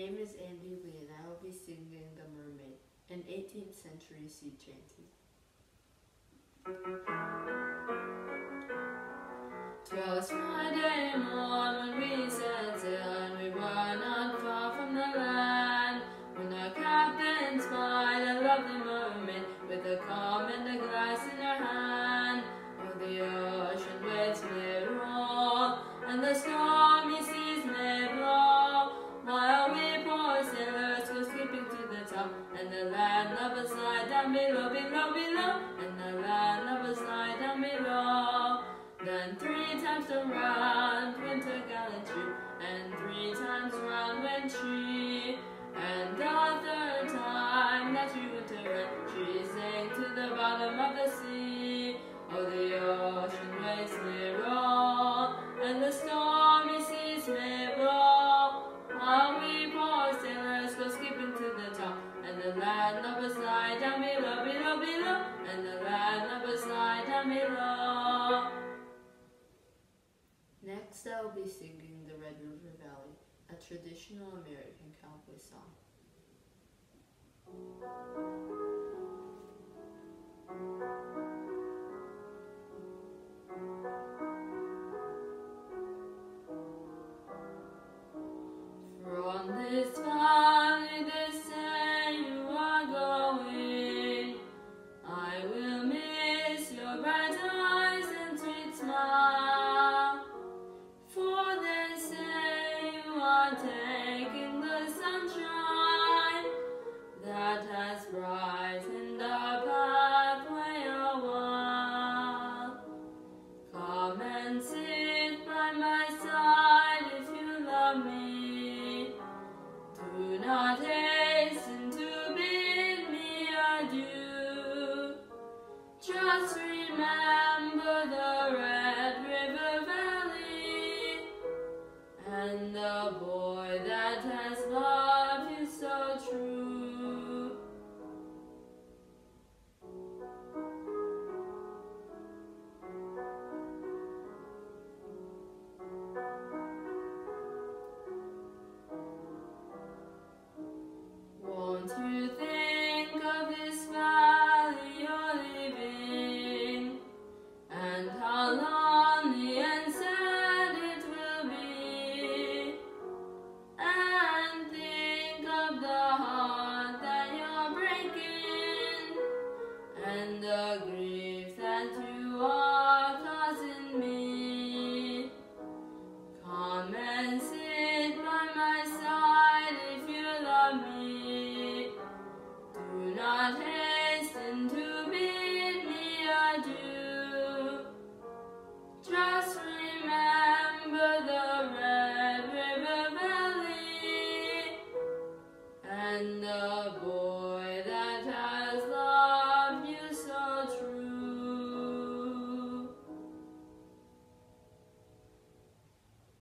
name is Andy Lee and I will be singing The Mermaid, an 18th century sea chanty. 'Twas Friday morn when we set sail and we were not far from the land, when our captain spied a lovely mermaid with a comb and a glass in her hand. Oh, the ocean waves may roll and the stormy seas may blow, while we poor sailors go skipping to the top, and the land lovers lie down below, below, below, and the land lovers lie down below. Then 3 times around went her gallantry, and 3 times round went she, and the 3rd time that she went around, she sank to the bottom of the sea. Oh, the ocean waves may roll and the stormy seas may blow, while we poor sailors go skipping to the top, and the land lovers lie down below, below, below, and the land lovers lie down below. Next I will be singing the Red River Valley, a traditional American cowboy song. From this